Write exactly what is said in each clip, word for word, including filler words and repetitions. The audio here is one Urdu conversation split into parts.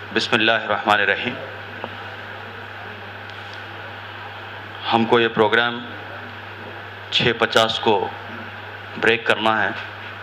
بسم اللہ الرحمن الرحیم. ہم کو یہ پروگرام چھ پچاس کو بریک کرنا ہے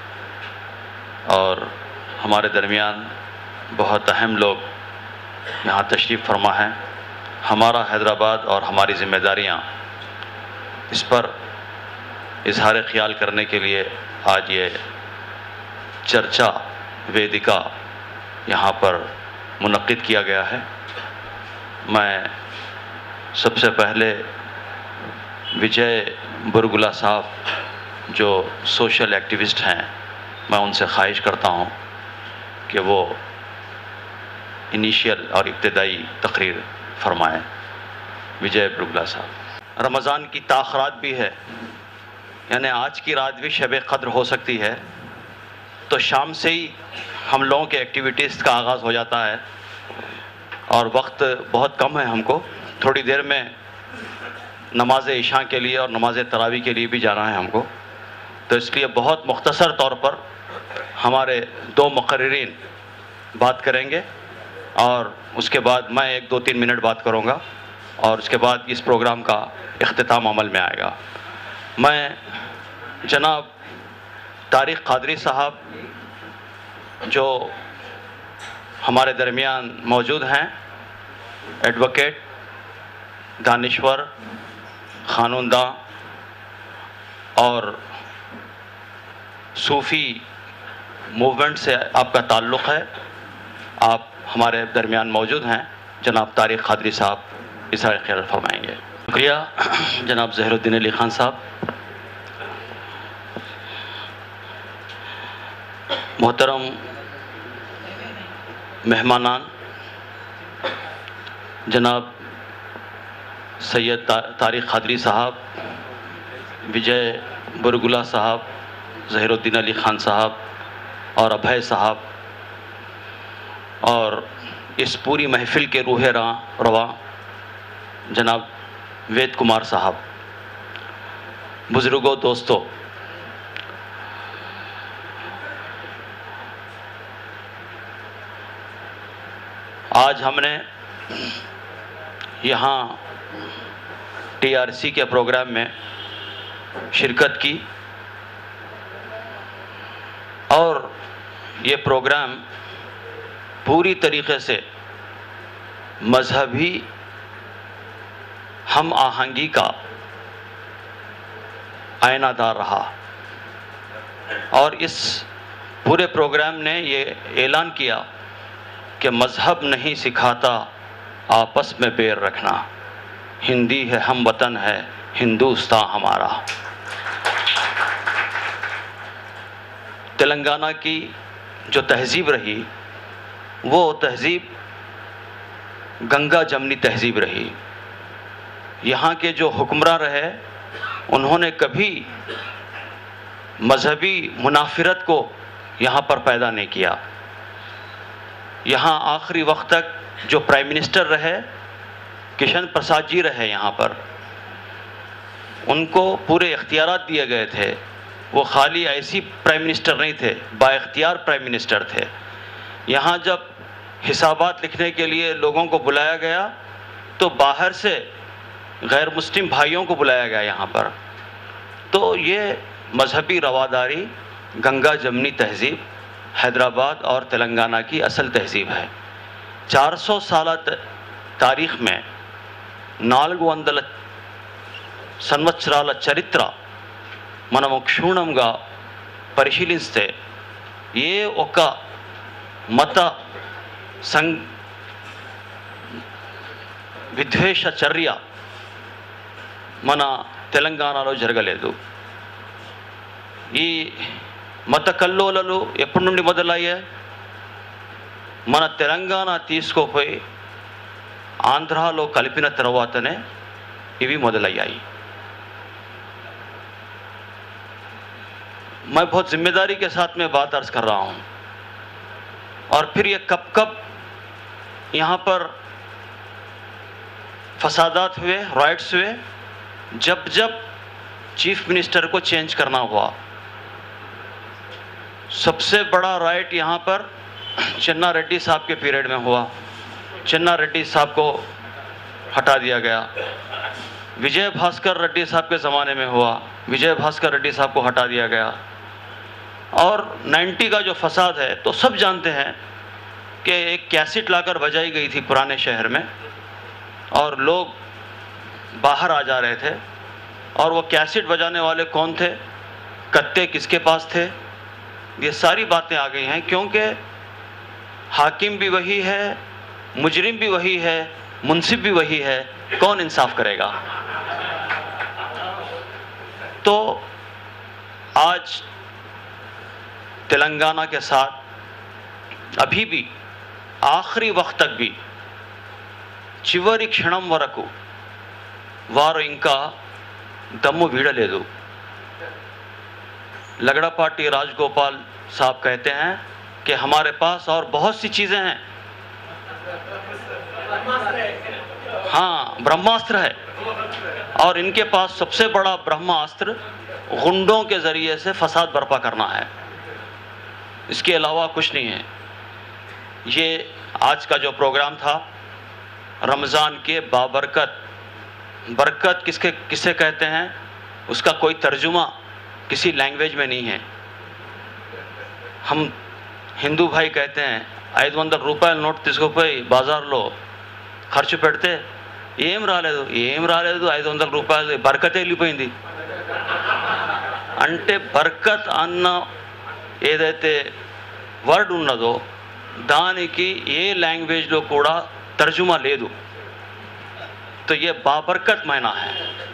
اور ہمارے درمیان بہت اہم لوگ یہاں تشریف فرما ہیں. ہمارا حیدرآباد اور ہماری ذمہ داریاں اس پر اظہار خیال کرنے کے لیے آج یہ چرچا ویدکا یہاں پر منعقد کیا گیا ہے. میں سب سے پہلے وجے برگلا صاحب جو سوشل ایکٹیوسٹ ہیں، میں ان سے خواہش کرتا ہوں کہ وہ انیشیل اور ابتدائی تقریر فرمائیں. وجے برگلا صاحب. رمضان کی تاخرات بھی ہے، یعنی آج کی رات بھی شب قدر ہو سکتی ہے، تو شام سے ہی ہم لوگوں کے ایکٹیویٹیز کا آغاز ہو جاتا ہے اور وقت بہت کم ہے. ہم کو تھوڑی دیر میں نماز عشاء کے لیے اور نماز تراویح کے لیے بھی جانا ہے ہم کو، تو اس لیے بہت مختصر طور پر ہمارے دو مقررین بات کریں گے اور اس کے بعد میں ایک دو تین منٹ بات کروں گا اور اس کے بعد اس پروگرام کا اختتام عمل میں آئے گا. میں جناب طارق قادری صاحب جو ہمارے درمیان موجود ہیں، ایڈوکیٹ، دانشور، قانون داں اور صوفی موومنٹ سے آپ کا تعلق ہے، آپ ہمارے درمیان موجود ہیں. جناب طارق قادری صاحب اظہار خیال فرمائیں گے. شکریہ. جناب ظہیر الدین علی خان صاحب. محترم مہمانان، جناب سید طارق قادری صاحب، وجے برگلا صاحب، ظہیر الدین علی خان صاحب اور ابھے صاحب، اور اس پوری محفل کے روح رواں جناب وید کمار صاحب. بزرگوں، دوستوں، آج ہم نے یہاں ٹی آر سی کے پروگرام میں شرکت کی اور یہ پروگرام پوری طریقے سے مذہبی ہم آہنگی کا آئینہ دار رہا اور اس پورے پروگرام نے یہ اعلان کیا کہ مذہب نہیں سکھاتا آپس میں پیر رکھنا، ہندی ہے ہم وطن ہے ہندوستان ہمارا. تلنگانہ کی جو تہذیب رہی وہ تہذیب گنگا جمنی تہذیب رہی. یہاں کے جو حکمراں رہے انہوں نے کبھی مذہبی منافرت کو یہاں پر پیدا نہیں کیا. یہاں آخری وقت تک جو پرائم منسٹر رہے کشن پرساد جی رہے یہاں پر، ان کو پورے اختیارات دیے گئے تھے. وہ خالی ایسی پرائم منسٹر نہیں تھے، با اختیار پرائم منسٹر تھے. یہاں جب حسابات لکھنے کے لیے لوگوں کو بلایا گیا تو باہر سے غیر مسلم بھائیوں کو بلایا گیا یہاں پر. تو یہ مذہبی رواداری، گنگا جمنی تہذیب حیدرآباد اور تلنگانہ کی اصل تہذیب ہے. چار سو سالہ تاریخ میں نالگو ونదల సంవత్సరాల చరిత్ర మనము క్షుణ్ణంగా పరిశీలిస్తే ఏ ఒక మత సం విద్వేష చర్య మన తెలంగాణలో జరగలేదు. ఈ మత కల్లోలలు ఎప్పటి నుండి మొదలయ్యాయి? మన తెలంగాణ తీసుకోపోయి ఆంధ్రాలో కలిపిన తర్వాతనే ఇవి మొదలయ్యాయి. मैं बहुत जिम्मेदारी के साथ में बात अर्ज कर रहा हूँ. और फिर ये कब कब यहाँ पर फसादात हुए, राइट्स हुए, जब जब चीफ मिनिस्टर को चेंज करना हुआ. सबसे बड़ा राइट यहाँ पर चन्ना रेड्डी साहब के पीरियड में हुआ. चन्ना रेड्डी साहब को हटा दिया गया, विजय भास्कर रेड्डी साहब के ज़माने में हुआ, विजय भास्कर रेड्डी साहब को हटा दिया गया। और नाइन्टी का जो फसाद है तो सब जानते हैं कि एक कैसेट लाकर बजाई गई थी पुराने शहर में और लोग बाहर आ जा रहे थे, और वो कैसेट बजाने वाले कौन थे, कत्ते किसके पास थे, ये सारी बातें आ गई हैं। क्योंकि हाकिम भी वही है, मुजरिम भी वही है, मुंसिफ भी वही है, कौन इंसाफ करेगा। तो आज तेलंगाना के साथ अभी भी आखिरी वक्त तक भी చివరి క్షణం వరకు వారు ఇంకా దమ్ము వీడలేదు। लगड़ापाटी राजगोपाल साहब कहते हैं कि हमारे पास और बहुत सी चीज़ें हैं, हाँ ब्रह्मास्त्र है, और इनके पास सबसे बड़ा ब्रह्मास्त्र गुंडों के ज़रिए से फसाद बर्पा करना है, इसके अलावा कुछ नहीं है। ये आज का जो प्रोग्राम था रमज़ान के बाबरकत, बरकत किसके किसे कहते हैं उसका कोई तर्जुमा किसी लैंग्वेज में नहीं है। हम हिंदू भाई कहते हैं ఐదు వందల రూపాయల నోట్ తీసుకుపోయి బాజార్లో ఖర్చు పెడితే ఏం రాలేదు, ఏం రాలేదు ఐదు వందల రూపాయలు బర్కతే వెళ్ళిపోయింది అంటే బర్కత్ అన్న ఏదైతే వర్డ్ ఉన్నదో దానికి ఏ లాంగ్వేజ్లో కూడా तर्जुमा ले दो, तो ये बाबरकत मायना है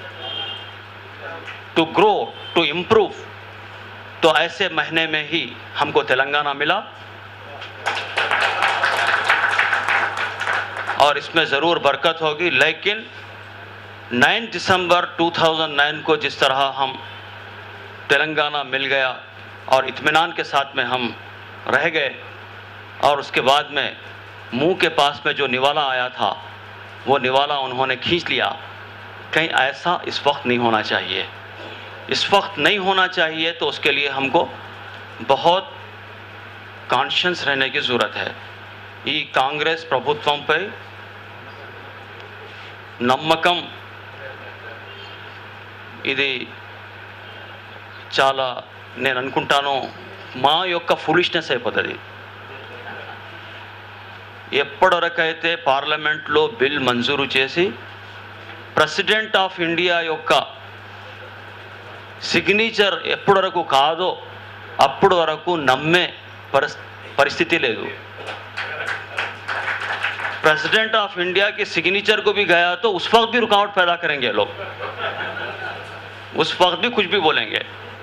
टू ग्रो टू इम्प्रूव। तो ऐसे महीने में ही हमको तेलंगाना मिला और इसमें ज़रूर बरकत होगी। लेकिन नौ दिसंबर दो हज़ार नौ को जिस तरह हम तेलंगाना मिल गया और इत्मीनान के साथ में हम रह गए, और उसके बाद में मुंह के पास में जो निवाला आया था वो निवाला उन्होंने खींच लिया, कहीं ऐसा इस वक्त नहीं होना चाहिए। इस वक्त नहीं होना चाहिए, तो उसके लिए हमको बहुत कॉन्शियस रहने की ज़रूरत है। ఈ కాంగ్రెస్ ప్రభుత్వంపై నమ్మకం ఇది చాలా నేను అనుకుంటాను మా యొక్క ఫులిష్నెస్ అయిపోతుంది। ఎప్పటివరకైతే పార్లమెంట్లో బిల్ మంజూరు చేసి ప్రెసిడెంట్ ఆఫ్ ఇండియా యొక్క సిగ్నేచర్ ఎప్పటి వరకు కాదో అప్పటి వరకు నమ్మే పరిస్థితి లేదు। प्रेसिडेंट ऑफ इंडिया के सिग्नेचर को भी गया तो उस वक्त भी रुकावट पैदा करेंगे लोग, उस वक्त भी कुछ भी बोलेंगे,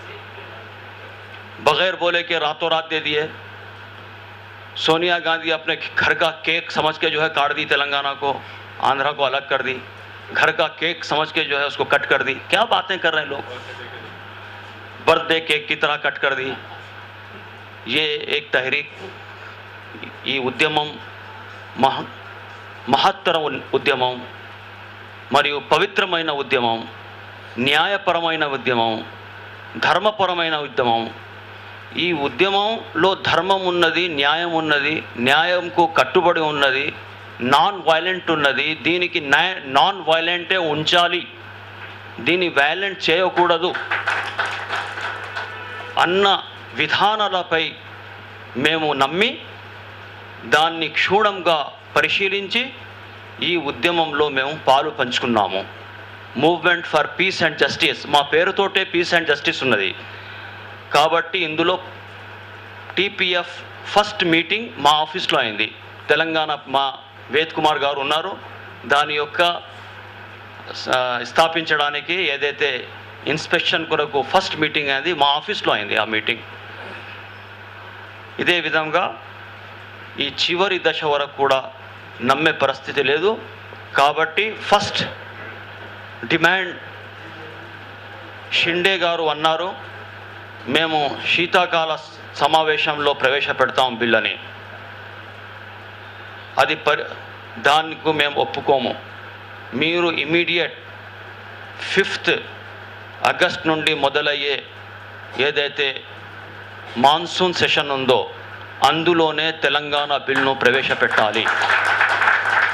बगैर बोले के रातों रात दे दिए। सोनिया गांधी अपने घर का केक समझ के जो है काट दी, तेलंगाना को आंध्रा को अलग कर दी, घर का केक समझ के जो है उसको कट कर दी। क्या बातें कर रहे हैं लोग, बर्थडे केक की तरह कट कर दी। ये एक तहरीक, ये उद्यमम मह మహత్తర ఉద్యమం మరియు పవిత్రమైన ఉద్యమం, న్యాయపరమైన ఉద్యమం, ధర్మపరమైన ఉద్యమం। ఈ ఉద్యమంలో ధర్మం ఉన్నది, న్యాయం ఉన్నది, న్యాయంకు కట్టుబడి ఉన్నది, నాన్ వైలెంట్ ఉన్నది। దీనికి నాన్ వైలెంటే ఉంచాలి, దీన్ని వైలెంట్ చేయకూడదు అన్న విధానాలపై మేము నమ్మి దాన్ని క్షుణ్ణంగా పరిశీలించి ఈ ఉద్యమంలో మేము పాలు పంచుకున్నాము। Movement for peace and justice, మా పేరుతోటే పీస్ అండ్ జస్టిస్ ఉన్నది కాబట్టి ఇందులో టీపీఎఫ్ ఫస్ట్ మీటింగ్ మా ఆఫీస్లో అయింది। తెలంగాణ మా వేద్ కుమార్ గారు ఉన్నారు, దాని యొక్క స్థాపించడానికి ఏదైతే ఇన్స్పెక్షన్ కొరకు ఫస్ట్ మీటింగ్ అయింది మా ఆఫీస్లో అయింది ఆ మీటింగ్। ఇదే విధంగా ఈ చివరి దశ వరకు కూడా నమ్మే పరిస్థితి లేదు కాబట్టి ఫస్ట్ డిమాండ్ షిండే గారు అన్నారు మేము శీతాకాల సమావేశంలో ప్రవేశపెడతాం బిల్ అని, అది పరి దానికి మేము ఒప్పుకోము। మీరు ఇమీడియట్ ఫిఫ్త్ ఆగస్ట్ నుండి మొదలయ్యే ఏదైతే మాన్సూన్ సెషన్ ఉందో అందులోనే తెలంగాణ బిల్ను ప్రవేశపెట్టాలి।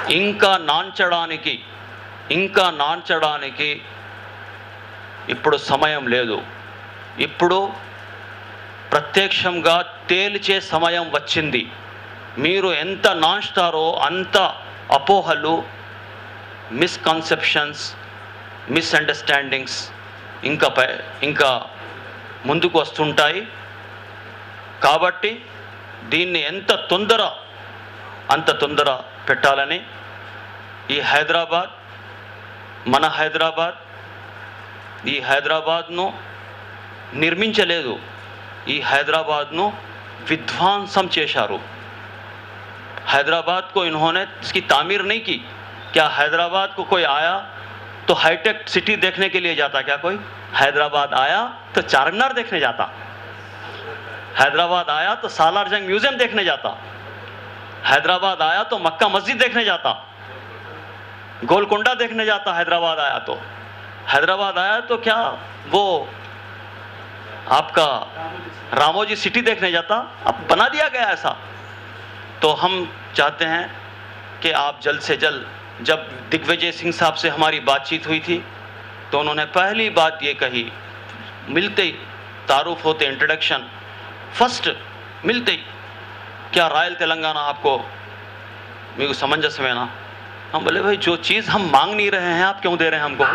ఇంకా నాంచడానికి ఇంకా నాంచడానికి ఇప్పుడు సమయం లేదు. ఇప్పుడు ప్రత్యక్షంగా తేల్చే సమయం వచ్చింది. మీరు ఎంత నాంచుతారో అంత అపోహలు, మిస్కన్సెప్షన్స్, మిస్అండర్స్టాండింగ్స్ ఇంకా పై ఇంకా ముందుకు వస్తుంటాయి. కాబట్టి దీన్ని ఎంత తొందర అంత తొందర పెట్టాలని ఈ హైదరాబాద్, మన హైదరాబాద్, ఈ హైదరాబాద్ను నిర్మించలేదు, ఈ హైదరాబాద్ను విధ్వంసం చేశారు. हैदराबाद को इन्होंने इसकी तामीर नहीं की. क्या हैदराबाद को कोई आया तो हाईटेक सिटी देखने के लिए जाता? क्या कोई हैदराबाद आया तो चारमीनार देखने जाता? हैदराबाद आया तो सालार जंग म्यूजियम देखने जाता? हैदराबाद आया तो मक्का मस्जिद देखने जाता? गोलकोंडा देखने जाता? हैदराबाद आया तो हैदराबाद आया तो क्या वो आपका रामोजी सिटी देखने जाता? अब बना दिया गया ऐसा. तो हम चाहते हैं कि आप जल्द से जल्द, जब दिग्विजय सिंह साहब से हमारी बातचीत हुई थी तो उन्होंने पहली बात ये कही, मिलते ही तारुफ होते, इंट्रोडक्शन फर्स्ट मिलते ही, क्या रॉयल तेलंगाना आपको मेरे को समंजस में ना? हम बोले भाई जो चीज़ हम मांग नहीं रहे हैं आप क्यों दे रहे हैं हमको,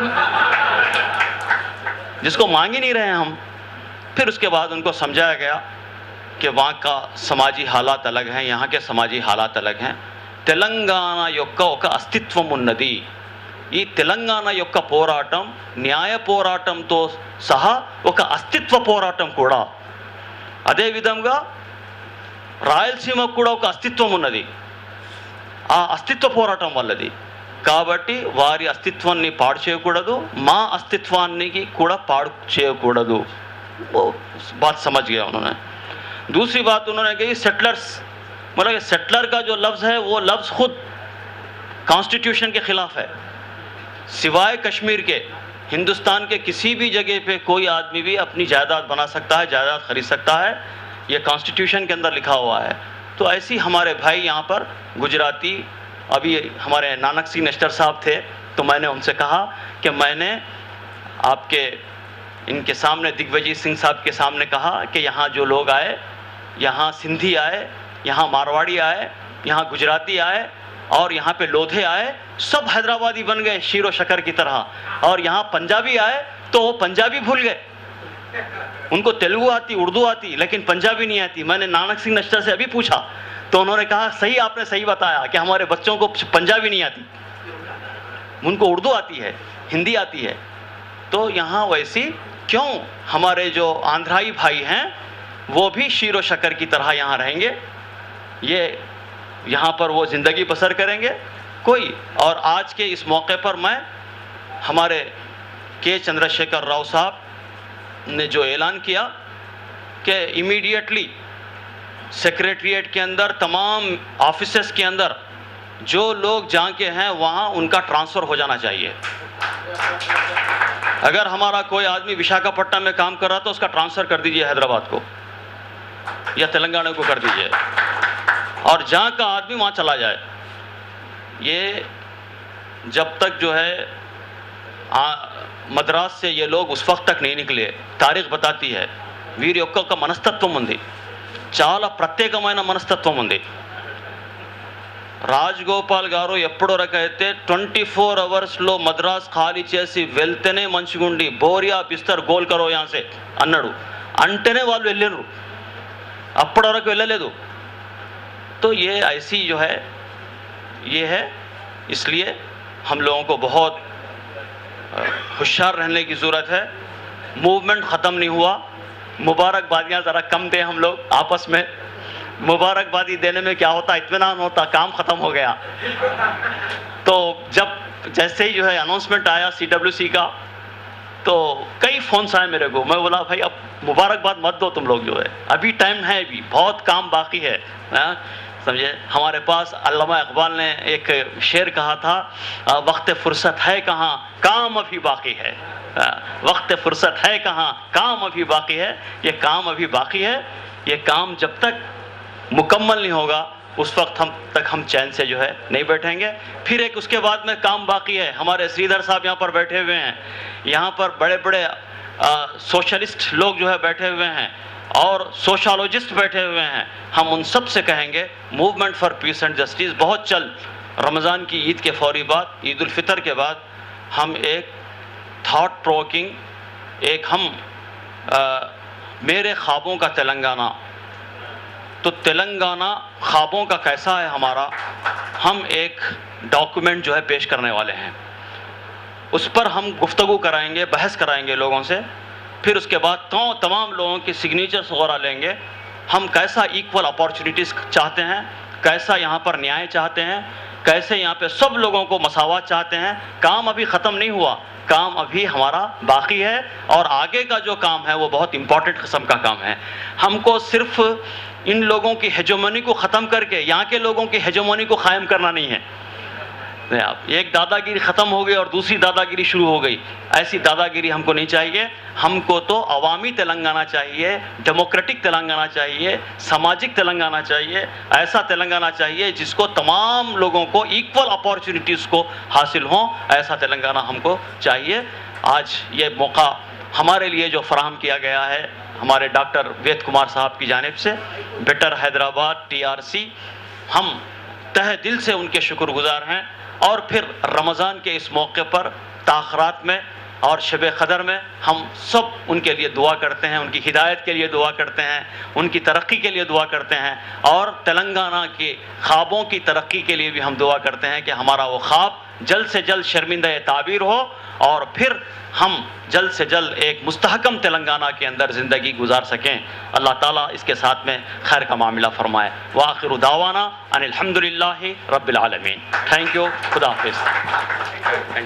जिसको मांग ही नहीं रहे हैं हम. फिर उसके बाद उनको समझाया गया कि वहाँ का समाजी हालात अलग हैं, यहाँ के समाजी हालात अलग हैं. తెలంగాణ యొక్క ఒక అస్తిత్వం ఉన్నది. ఈ తెలంగాణ యొక్క పోరాటం న్యాయ పోరాటంతో సహా ఒక అస్తిత్వ పోరాటం కూడా. అదేవిధంగా రాయలసీమకు కూడా ఒక అస్తిత్వం ఉన్నది, ఆ అస్తిత్వ పోరాటం వల్లది. కాబట్టి వారి అస్తిత్వాన్ని పాడు చేయకూడదు, మా అస్తిత్వానికి కూడా పాడు చేయకూడదు. బాత్ సమझ गया उन्होंने. दूसरी बात उन्होंने कही सेटलर्स, मतलब सेटलर का जो लफ्ज़ है वो लफ्ज़ खुद कॉन्स्टिट्यूशन के ख़िलाफ़ है. सिवाय कश्मीर के हिंदुस्तान के किसी भी जगह पे कोई आदमी भी अपनी जायदाद बना सकता है, जायदाद खरीद सकता है, ये कॉन्स्टिट्यूशन के अंदर लिखा हुआ है. तो ऐसी हमारे भाई यहाँ पर गुजराती, अभी हमारे नानक सिंह नेस्टर साहब थे तो मैंने उनसे कहा कि मैंने आपके इनके सामने दिग्विजय सिंह साहब के सामने कहा कि यहाँ जो लोग आए, यहाँ सिंधी आए, यहाँ मारवाड़ी आए, यहाँ गुजराती आए और यहाँ पे लोधे आए, सब हैदराबादी बन गए शीरो शक्कर की तरह. और यहाँ पंजाबी आए तो वो पंजाबी भूल गए, उनको तेलुगु आती, उर्दू आती, लेकिन पंजाबी नहीं आती. मैंने नानक सिंह नेस्टर से अभी पूछा तो उन्होंने कहा सही, आपने सही बताया कि हमारे बच्चों को पंजाबी नहीं आती, उनको उर्दू आती है, हिंदी आती है. तो यहाँ वैसी क्यों हमारे जो आंध्राई भाई हैं वो भी शीरो शक्कर की तरह यहाँ रहेंगे, ये यहाँ पर वो ज़िंदगी बसर करेंगे कोई. और आज के इस मौके पर मैं हमारे के चंद्रशेखर राव साहब ने जो ऐलान किया कि इमीडिएटली सेक्रेटरीट के अंदर, तमाम ऑफिसेस के अंदर जो लोग जहाँ के हैं वहाँ उनका ट्रांसफ़र हो जाना चाहिए. अगर हमारा कोई आदमी विशाखापट्टनम में काम कर रहा तो उसका ट्रांसफ़र कर दीजिए हैदराबाद को या तेलंगाना को कर दीजिए, और जहाँ का आदमी वहाँ चला जाए. ये जब तक जो है आ, मद्रास से ये लोग उस वक्त तक नहीं निकले, तारीख बताती है వీరి యొక్క ఒక మనస్తత్వం ఉంది, చాలా ప్రత్యేకమైన మనస్తత్వం ఉంది. రాజగోపాల్ గారు ఎప్పటివరకైతే ట్వంటీ ఫోర్ అవర్స్లో మద్రాస్ ఖాళీ చేసి వెళ్తేనే మంచిగుండి, బోరియా బిస్తర్ గోల్ కరో యాసే అన్నాడు, అంటేనే వాళ్ళు వెళ్ళారు, అప్పటి వరకు వెళ్ళలేదు. तो ये ऐसी जो है ये है, इसलिए हम लोगों को बहुत होशियार रहने की ज़रूरत है. मूवमेंट ख़त्म नहीं हुआ, मुबारकबादियाँ ज़रा कम दें हम लोग आपस में. मुबारकबादी देने में क्या होता, इत्मीनान होता, काम ख़त्म हो गया. तो जब जैसे ही जो है अनाउंसमेंट आया सी डब्ल्यू सी का तो कई फ़ोन्स आए मेरे को. मैं बोला भाई अब मुबारकबाद मत दो तुम लोग, जो है अभी टाइम है, अभी बहुत काम बाकी है. समझे, हमारे पास अल्लामा इकबाल ने एक शेर कहा था, वक्त फुर्सत है कहाँ, काम अभी बाकी है. वक्त फुर्सत है कहाँ, काम अभी बाकी है. ये काम अभी बाकी है, ये काम जब तक मुकम्मल नहीं होगा اس وقت ہم تک ہم چین سے جو ہے نہیں بیٹھیں گے. پھر ایک اس کے بعد میں کام باقی ہے. ہمارے سریدھر صاحب یہاں پر بیٹھے ہوئے ہیں, یہاں پر بڑے بڑے سوشلسٹ لوگ جو ہے بیٹھے ہوئے ہیں اور سوشالوجسٹ بیٹھے ہوئے ہیں. ہم ان سب سے کہیں گے movement for peace and justice بہت جلد رمضان کی عید کے فوری بعد, عید الفطر کے بعد ہم ایک تھاٹ پروکنگ, ایک ہم آ, میرے خوابوں کا تلنگانہ, تو تلنگانہ خوابوں کا کیسا ہے ہمارا, ہم ایک ڈاکومنٹ جو ہے پیش کرنے والے ہیں. اس پر ہم گفتگو کرائیں گے, بحث کرائیں گے لوگوں سے. پھر اس کے بعد تمام لوگوں کی سگنیچرز وغیرہ لیں گے. ہم کیسا ایکول اپارچونیٹیز چاہتے ہیں, کیسا یہاں پر نیائے چاہتے ہیں, کیسے یہاں پہ سب لوگوں کو مساوات چاہتے ہیں. کام ابھی ختم نہیں ہوا, کام ابھی ہمارا باقی ہے, اور آگے کا جو کام ہے وہ بہت امپورٹنٹ قسم کا کام ہے. ہم کو صرف ان لوگوں کی ہیجومنی کو ختم کر کے یہاں کے لوگوں کی ہیجومنی کو قائم کرنا نہیں ہے. ایک دادا گیری ختم ہو گئی اور دوسری دادا گیری شروع ہو گئی, ایسی دادا گیری ہم کو نہیں چاہیے. ہم کو تو عوامی تلنگانہ چاہیے, ڈیموکریٹک تلنگانہ چاہیے, سماجک تلنگانہ چاہیے, ایسا تلنگانہ چاہیے جس کو تمام لوگوں کو ایکول اپارچونیٹیز کو حاصل ہوں. ایسا تلنگانہ ہم کو چاہیے. آج یہ موقع ہمارے لیے جو فراہم کیا گیا ہے ہمارے ڈاکٹر وید کمار صاحب کی جانب سے, better Hyderabad T R C, ہم تہ دل سے ان کے شکر گزار ہیں. اور پھر رمضان کے اس موقع پر تاخرات میں اور شب قدر میں ہم سب ان کے لیے دعا کرتے ہیں, ان کی ہدایت کے لیے دعا کرتے ہیں, ان کی ترقی کے لیے دعا کرتے ہیں, اور تلنگانہ کے خوابوں کی ترقی کے لیے بھی ہم دعا کرتے ہیں کہ ہمارا وہ خواب جلد سے جلد شرمندہ تعبیر ہو, اور پھر ہم جلد سے جلد ایک مستحکم تلنگانہ کے اندر زندگی گزار سکیں. اللہ تعالیٰ اس کے ساتھ میں خیر کا معاملہ فرمائے. وآخر دعوانا ان الحمدللہ رب العالمین. Thank you. خدا حافظ.